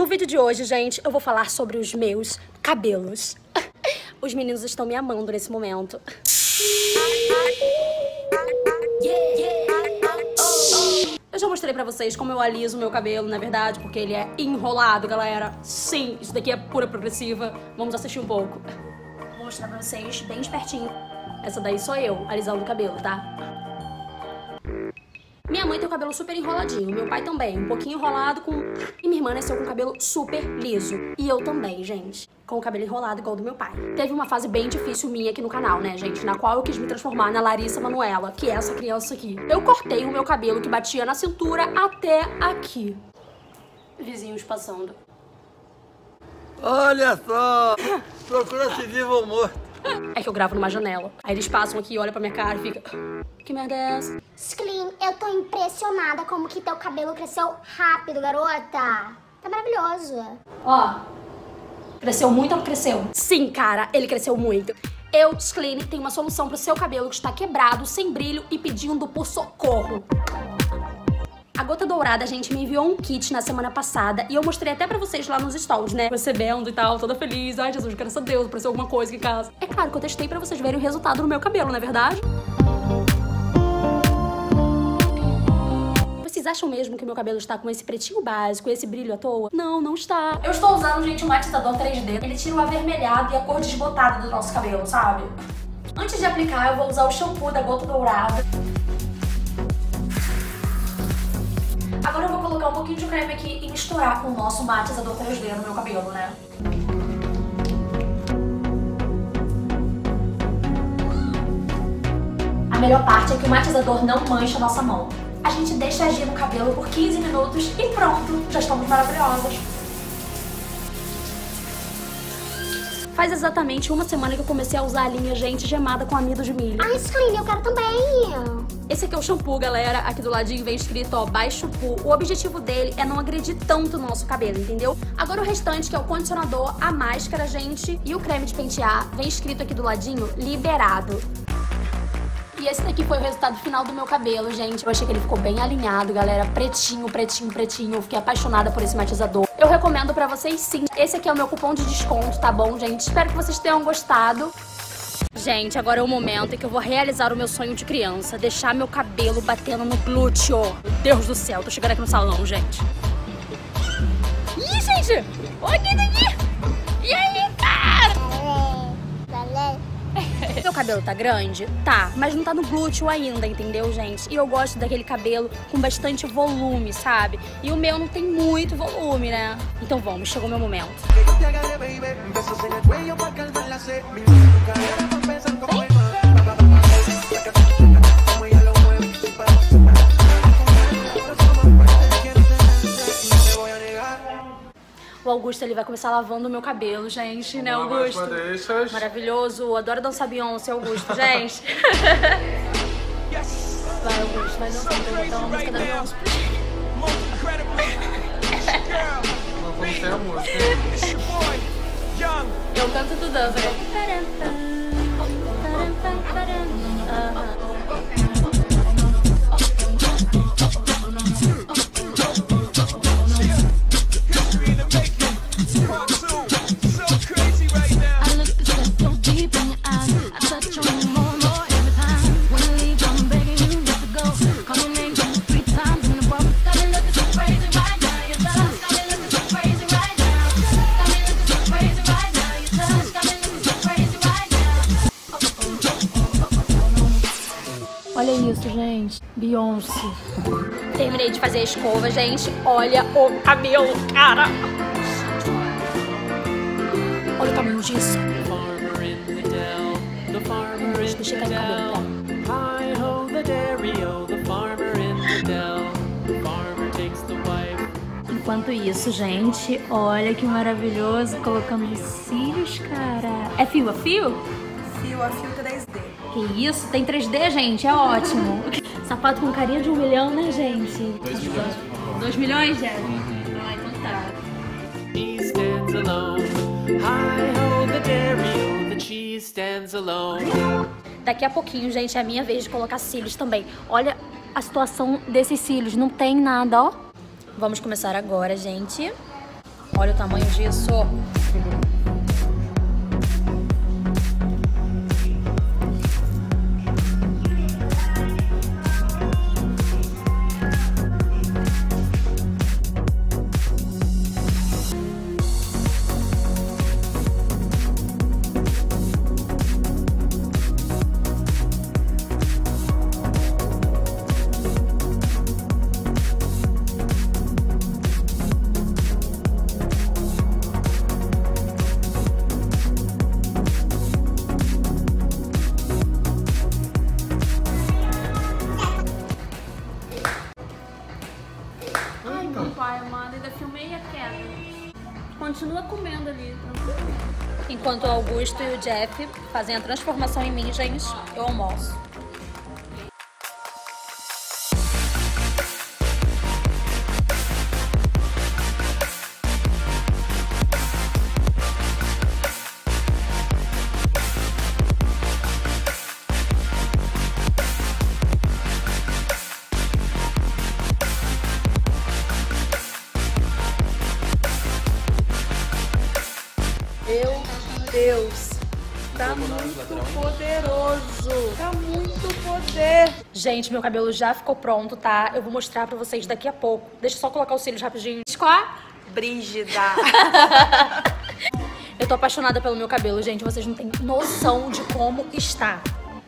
vídeo de hoje, gente, eu vou falar sobre os meus cabelos. Os meninos estão me amando nesse momento. Eu já mostrei pra vocês como eu aliso o meu cabelo, na verdade, porque ele é enrolado, galera. Sim, isso daqui é pura progressiva. Vamos assistir um pouco. Vou mostrar pra vocês bem espertinho. Essa daí sou eu, alisando o cabelo, tá? Minha mãe tem o cabelo super enroladinho, meu pai também, um pouquinho enrolado com... E minha irmã nasceu com o cabelo super liso. E eu também, gente, com o cabelo enrolado igual do meu pai. Teve uma fase bem difícil minha aqui no canal, né, gente? Na qual eu quis me transformar na Larissa Manoela, que é essa criança aqui. Eu cortei o meu cabelo que batia na cintura até aqui. Vizinhos passando. Olha só! Procura se vivo ou morto. É que eu gravo numa janela. Aí eles passam aqui, olham pra minha cara e ficam... Que merda é essa? Sklean, eu tô impressionada como que teu cabelo cresceu rápido, garota. Tá maravilhoso. Ó, cresceu muito ou não cresceu? Sim, cara, ele cresceu muito. Eu, Sklean, tenho uma solução pro seu cabelo que está quebrado, sem brilho e pedindo por socorro. A Gota Dourada, a gente me enviou um kit na semana passada e eu mostrei até pra vocês lá nos stories, né? Recebendo e tal, toda feliz. Ai, Jesus, graças a Deus, apareceu alguma coisa aqui em casa. É claro que eu testei pra vocês verem o resultado no meu cabelo, não é verdade? Vocês acham mesmo que o meu cabelo está com esse pretinho básico, esse brilho à toa? Não, não está. Eu estou usando, gente, um matizador 3D. Ele tira o avermelhado e a cor desbotada do nosso cabelo, sabe? Antes de aplicar, eu vou usar o shampoo da Gota Dourada. Agora eu vou colocar um pouquinho de creme aqui e misturar com o nosso matizador 3D no meu cabelo, né? A melhor parte é que o matizador não mancha a nossa mão. A gente deixa agir no cabelo por 15 minutos e pronto, já estamos maravilhosas. Faz exatamente uma semana que eu comecei a usar a linha Gente Gemada com amido de milho. Ai, Sklean, eu quero também. Esse aqui é o shampoo, galera. Aqui do ladinho vem escrito, ó, baixo poo. O objetivo dele é não agredir tanto o nosso cabelo, entendeu? Agora o restante, que é o condicionador, a máscara, gente, e o creme de pentear, vem escrito aqui do ladinho, liberado. E esse daqui foi o resultado final do meu cabelo, gente. Eu achei que ele ficou bem alinhado, galera. Pretinho, pretinho, pretinho. Eu fiquei apaixonada por esse matizador. Eu recomendo pra vocês, sim. Esse aqui é o meu cupom de desconto, tá bom, gente? Espero que vocês tenham gostado. Gente, agora é o momento em que eu vou realizar o meu sonho de criança. Deixar meu cabelo batendo no glúteo. Meu Deus do céu, tô chegando aqui no salão, gente. Ih, gente! Olha aqui daqui! E aí, cara? Meu cabelo tá grande? Tá, mas não tá no glúteo ainda, entendeu, gente? E eu gosto daquele cabelo com bastante volume, sabe? E o meu não tem muito volume, né? Então vamos, chegou meu momento. O Augusto, ele vai começar lavando o meu cabelo, gente, né, Augusto? Maravilhoso. Adoro dançar Beyoncé, Augusto, gente. Vai, Augusto, vai dançar então a música da Beyoncé. Não vamos ter a música. Eu canto tu dança. Olha isso, gente. Beyoncé. Terminei de fazer a escova, gente. Olha o cabelo, cara. Olha o tamanho disso. Deixa eu cair o cabelo, tá? Enquanto isso, gente, olha que maravilhoso. Colocando os cílios, cara. É fio a fio? Fio a fio 3D. Que isso? Tem 3D, gente? É ótimo. Sapato com carinha de 1 milhão, né, gente? 2 milhões. 2 milhões, já? Ah, então tá. He stands alone. Hi-ho, the dairy-o, the cheese stands alone. Daqui a pouquinho, gente, é a minha vez de colocar cílios também. Olha a situação desses cílios, não tem nada, ó. Vamos começar agora, gente. Olha o tamanho disso. Pai, amada, ainda filmei a queda. Continua comendo ali. Enquanto o Augusto e o Jeff fazem a transformação em mim, gente, eu almoço. Meu Deus, tá muito poderoso, tá muito poder. Gente, meu cabelo já ficou pronto, tá? Eu vou mostrar pra vocês daqui a pouco. Deixa eu só colocar os cílios rapidinho. Qual? Brígida. Eu tô apaixonada pelo meu cabelo, gente. Vocês não têm noção de como está.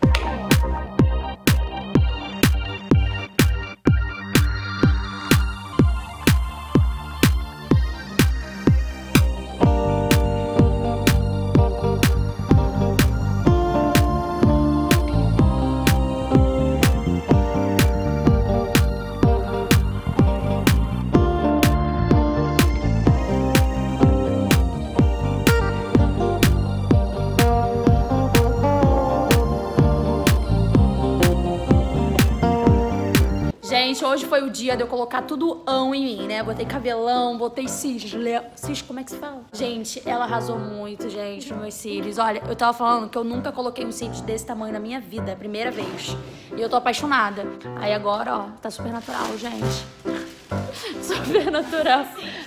Gente, hoje foi o dia de eu colocar tudo em mim, né? Botei cabelão, botei cílios. Cílios, como é que se fala? Gente, ela arrasou muito, gente, nos meus cílios. Olha, eu tava falando que eu nunca coloquei um cílios desse tamanho na minha vida. É a primeira vez. E eu tô apaixonada. Aí agora, ó, tá super natural, gente. Super natural.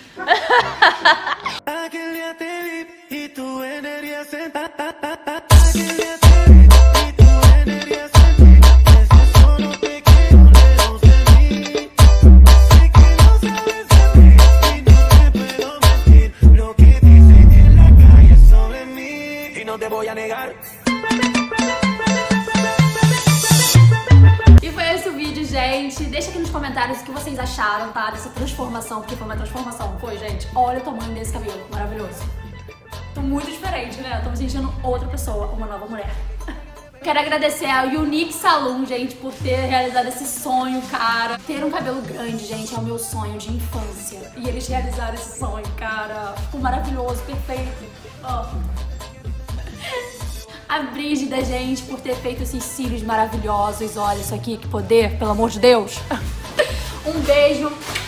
E foi esse o vídeo, gente. Deixa aqui nos comentários o que vocês acharam, tá? Dessa transformação, porque foi uma transformação. Foi, gente. Olha o tamanho desse cabelo. Maravilhoso. Tô muito diferente, né? Tô me sentindo outra pessoa, uma nova mulher. Quero agradecer ao Unique Salon, gente, por ter realizado esse sonho, cara. Ter um cabelo grande, gente, é o meu sonho de infância. E eles realizaram esse sonho, cara. Ficou maravilhoso, perfeito. Ó. A Brígida, gente, por ter feito esses cílios maravilhosos. Olha isso aqui, que poder, pelo amor de Deus. Um beijo.